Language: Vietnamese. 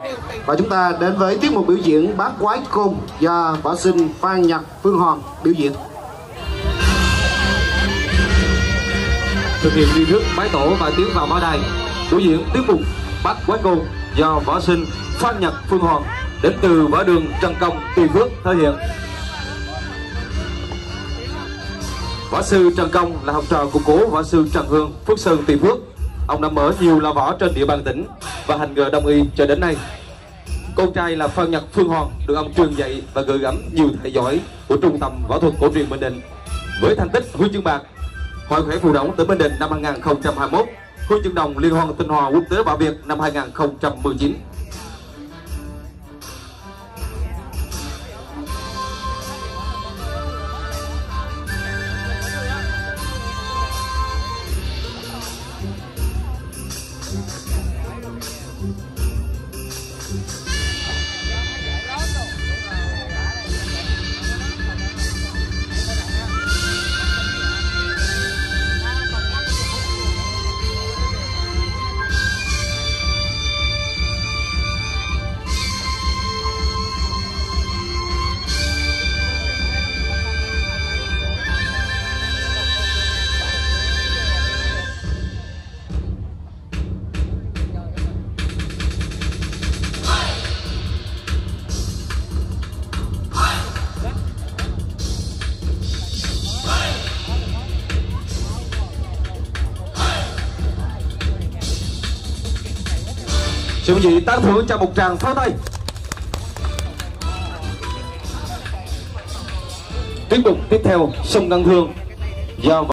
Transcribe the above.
Và chúng ta đến với tiết mục biểu diễn Bát Quái Côn do võ sinh Phan Nhật Phương Hoàng biểu diễn. Thực hiện nghi thức bái tổ và tiến vào võ đài, biểu diễn tiết mục Bát Quái Côn do võ sinh Phan Nhật Phương Hoàng đến từ võ đường Trần Công, Tùy Phước thể hiện. Võ sư Trần Công là học trò của cố võ sư Trần Hương, Phước Sơn, Tùy Phước. Ông đã mở nhiều lò võ trên địa bàn tỉnh và hành nghề đông y cho đến nay. Con trai là Phan Nhật Phương Hoàng được ông truyền dạy và gửi gắm nhiều thầy giỏi của Trung tâm Võ thuật Cổ truyền Bình Định với thành tích huy chương bạc Hội khỏe phù đồng tỉnh Bình Định năm 2021, huy chương đồng Liên hoan tinh hoa quốc tế Bảo Việt năm 2019. Xin quý vị tán thưởng cho một tràng pháo tay. Tiết mục tiếp theo Sông Ngân Hương do